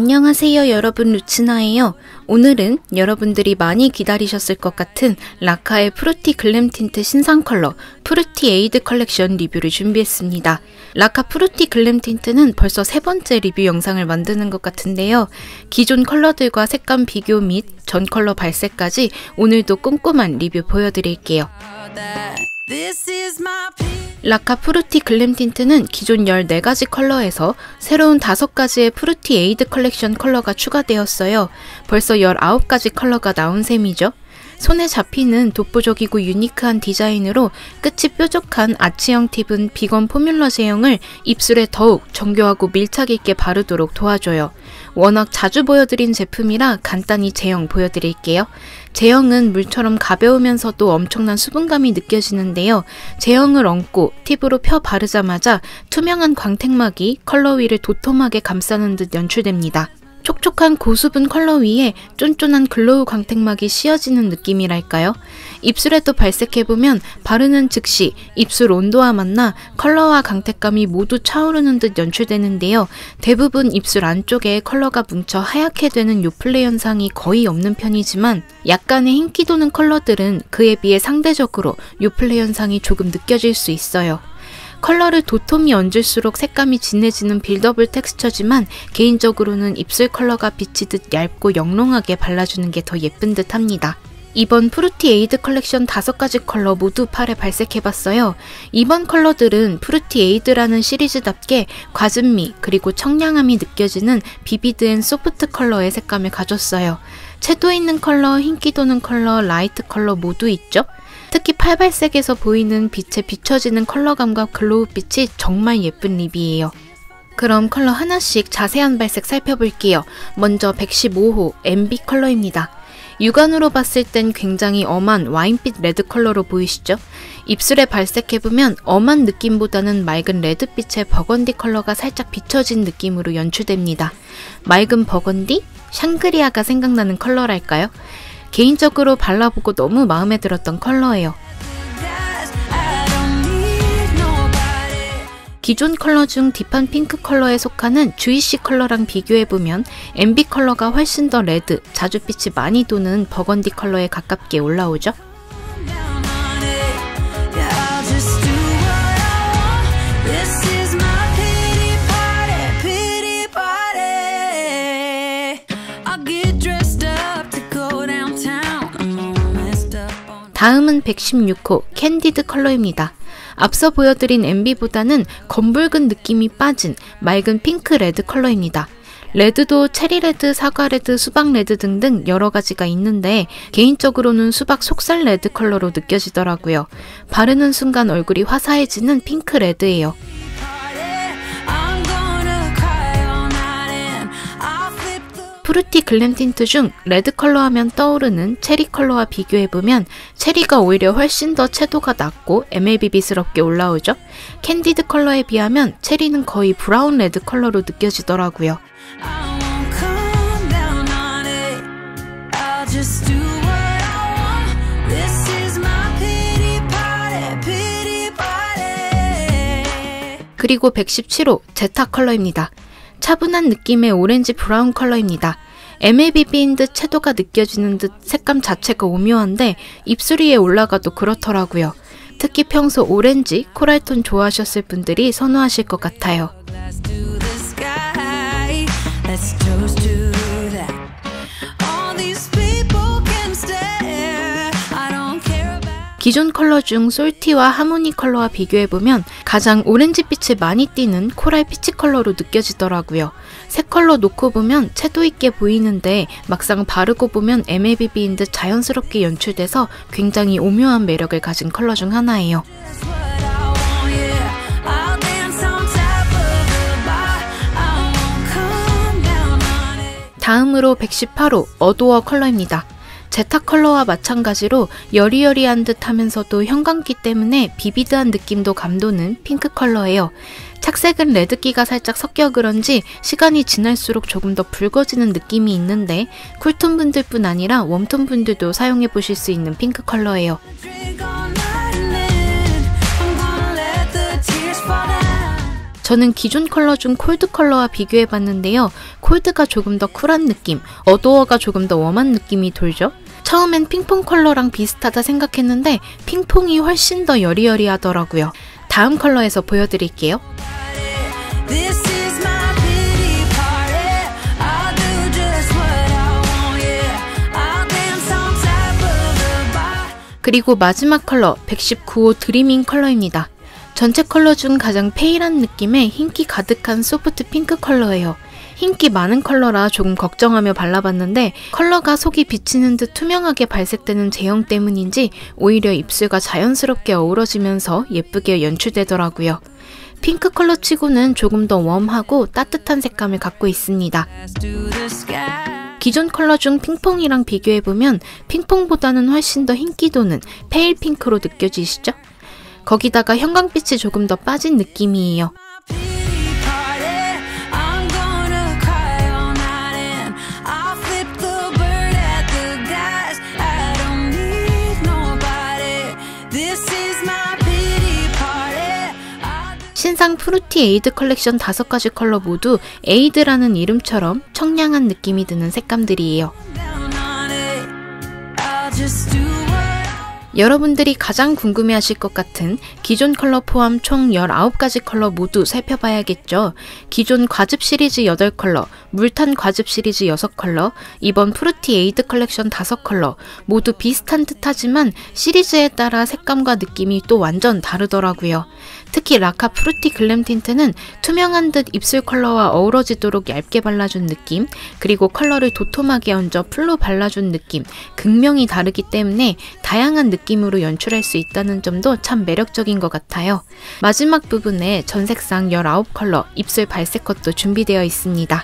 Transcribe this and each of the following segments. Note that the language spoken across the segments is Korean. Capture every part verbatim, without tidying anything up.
안녕하세요 여러분, 루츠나예요. 오늘은 여러분들이 많이 기다리셨을 것 같은 라카의 프루티 글램 틴트 신상 컬러 프루티 에이드 컬렉션 리뷰를 준비했습니다. 라카 프루티 글램 틴트는 벌써 세 번째 리뷰 영상을 만드는 것 같은데요. 기존 컬러들과 색감 비교 및 전 컬러 발색까지 오늘도 꼼꼼한 리뷰 보여드릴게요. 라카 프루티 글램 틴트는 기존 열네 가지 컬러에서 새로운 다섯 가지의 프루티 에이드 컬렉션 컬러가 추가되었어요. 벌써 열아홉 가지 컬러가 나온 셈이죠. 손에 잡히는 독보적이고 유니크한 디자인으로 끝이 뾰족한 아치형 팁은 비건 포뮬러 제형을 입술에 더욱 정교하고 밀착 있게 바르도록 도와줘요. 워낙 자주 보여드린 제품이라 간단히 제형 보여드릴게요. 제형은 물처럼 가벼우면서도 엄청난 수분감이 느껴지는데요. 제형을 얹고 팁으로 펴 바르자마자 투명한 광택막이 컬러 위를 도톰하게 감싸는 듯 연출됩니다. 촉촉한 고수분 컬러 위에 쫀쫀한 글로우 광택막이 씌어지는 느낌이랄까요? 입술에 또 발색해보면 바르는 즉시 입술 온도와 만나 컬러와 강택감이 모두 차오르는 듯 연출되는데요. 대부분 입술 안쪽에 컬러가 뭉쳐 하얗게 되는 요플레 현상이 거의 없는 편이지만 약간의 흰기 도는 컬러들은 그에 비해 상대적으로 요플레 현상이 조금 느껴질 수 있어요. 컬러를 도톰히 얹을수록 색감이 진해지는 빌더블 텍스처지만 개인적으로는 입술 컬러가 비치듯 얇고 영롱하게 발라주는 게 더 예쁜 듯 합니다. 이번 프루티 에이드 컬렉션 다섯 가지 컬러 모두 팔에 발색해봤어요. 이번 컬러들은 프루티 에이드라는 시리즈답게 과즙미 그리고 청량함이 느껴지는 비비드 앤 소프트 컬러의 색감을 가졌어요. 채도 있는 컬러, 흰기 도는 컬러, 라이트 컬러 모두 있죠? 특히 팔발색에서 보이는 빛에 비춰지는 컬러감과 글로우빛이 정말 예쁜 립이에요. 그럼 컬러 하나씩 자세한 발색 살펴볼게요. 먼저 백십오 호 엠비 컬러입니다. 육안으로 봤을 땐 굉장히 엄한 와인빛 레드 컬러로 보이시죠? 입술에 발색해보면 엄한 느낌보다는 맑은 레드빛의 버건디 컬러가 살짝 비춰진 느낌으로 연출됩니다. 맑은 버건디? 샹그리아가 생각나는 컬러랄까요? 개인적으로 발라보고 너무 마음에 들었던 컬러예요. 기존 컬러 중 딥한 핑크 컬러에 속하는 주이시 컬러랑 비교해보면 엠비 컬러가 훨씬 더 레드, 자줏빛이 많이 도는 버건디 컬러에 가깝게 올라오죠. 다음은 백십육 호 캔디드 컬러입니다. 앞서 보여드린 엠비보다는 검붉은 느낌이 빠진 맑은 핑크 레드 컬러입니다. 레드도 체리레드, 사과레드, 수박레드 등등 여러가지가 있는데 개인적으로는 수박 속살 레드 컬러로 느껴지더라고요. 바르는 순간 얼굴이 화사해지는 핑크 레드예요. 프루티 글램 틴트 중 레드 컬러 하면 떠오르는 체리 컬러와 비교해보면 체리가 오히려 훨씬 더 채도가 낮고 엠엘비비스럽게 올라오죠. 캔디드 컬러에 비하면 체리는 거의 브라운 레드 컬러로 느껴지더라고요. 그리고 백십칠 호 제타 컬러입니다. 차분한 느낌의 오렌지 브라운 컬러입니다. 엠엘비비인 듯 채도가 느껴지는 듯 색감 자체가 오묘한데 입술 위에 올라가도 그렇더라고요. 특히 평소 오렌지, 코랄톤 좋아하셨을 분들이 선호하실 것 같아요. 기존 컬러 중 솔티와 하모니 컬러와 비교해보면 가장 오렌지빛이 많이 띄는 코랄 피치 컬러로 느껴지더라고요. 새 컬러 놓고 보면 채도 있게 보이는데 막상 바르고 보면 엠엘비비인 듯 자연스럽게 연출돼서 굉장히 오묘한 매력을 가진 컬러 중 하나예요. 다음으로 백십팔 호 어도어 컬러입니다. 제타 컬러와 마찬가지로 여리여리한 듯 하면서도 형광기 때문에 비비드한 느낌도 감도는 핑크 컬러예요. 착색은 레드기가 살짝 섞여 그런지 시간이 지날수록 조금 더 붉어지는 느낌이 있는데 쿨톤 분들뿐 아니라 웜톤 분들도 사용해 보실 수 있는 핑크 컬러예요. 저는 기존 컬러 중 콜드 컬러와 비교해봤는데요. 콜드가 조금 더 쿨한 느낌, 어두워가 조금 더 웜한 느낌이 돌죠? 처음엔 핑퐁 컬러랑 비슷하다 생각했는데 핑퐁이 훨씬 더 여리여리하더라고요. 다음 컬러에서 보여드릴게요. 그리고 마지막 컬러 백십구 호 드리밍 컬러입니다. 전체 컬러 중 가장 페일한 느낌의 흰기 가득한 소프트 핑크 컬러예요. 흰기 많은 컬러라 조금 걱정하며 발라봤는데 컬러가 속이 비치는 듯 투명하게 발색되는 제형 때문인지 오히려 입술과 자연스럽게 어우러지면서 예쁘게 연출되더라고요. 핑크 컬러 치고는 조금 더 웜하고 따뜻한 색감을 갖고 있습니다. 기존 컬러 중 핑퐁이랑 비교해보면 핑퐁보다는 훨씬 더 흰기 도는 페일 핑크로 느껴지시죠? 거기다가 형광빛이 조금 더 빠진 느낌이에요. 신상 프루티 에이드 컬렉션 다섯 가지 컬러 모두 에이드라는 이름처럼 청량한 느낌이 드는 색감들이에요. 여러분들이 가장 궁금해하실 것 같은 기존 컬러 포함 총 열아홉 가지 컬러 모두 살펴봐야겠죠. 기존 과즙 시리즈 여덟 컬러, 물탄 과즙 시리즈 여섯 컬러, 이번 프루티 에이드 컬렉션 다섯 컬러 모두 비슷한 듯하지만 시리즈에 따라 색감과 느낌이 또 완전 다르더라고요. 특히 라카 프루티 글램 틴트는 투명한 듯 입술 컬러와 어우러지도록 얇게 발라준 느낌, 그리고 컬러를 도톰하게 얹어 풀로 발라준 느낌, 극명히 다르기 때문에 다양한 느낌으로 연출할 수 있다는 점도 참 매력적인 것 같아요. 마지막 부분에 전색상 열아홉 컬러 입술 발색 컷도 준비되어 있습니다.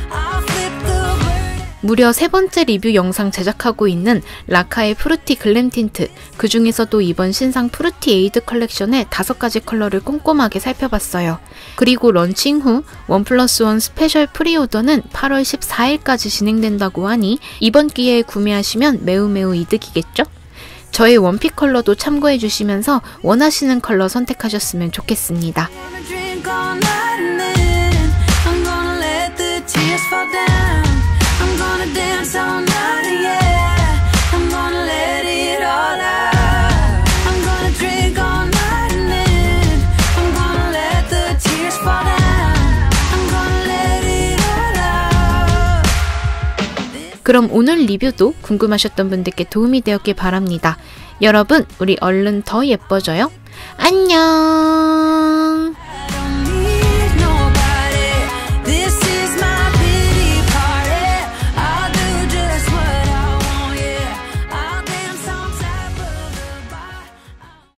무려 세 번째 리뷰 영상 제작하고 있는 라카의 프루티 글램 틴트, 그 중에서도 이번 신상 프루티 에이드 컬렉션의 다섯 가지 컬러를 꼼꼼하게 살펴봤어요. 그리고 런칭 후 원 플러스 원 스페셜 프리오더는 팔월 십사일까지 진행된다고 하니 이번 기회에 구매하시면 매우 매우 이득이겠죠? 저의 원픽 컬러도 참고해 주시면서 원하시는 컬러 선택하셨으면 좋겠습니다. 그럼 오늘 리뷰도 궁금하셨던 분들께 도움이 되었길 바랍니다. 여러분, 우리 얼른 더 예뻐져요. 안녕!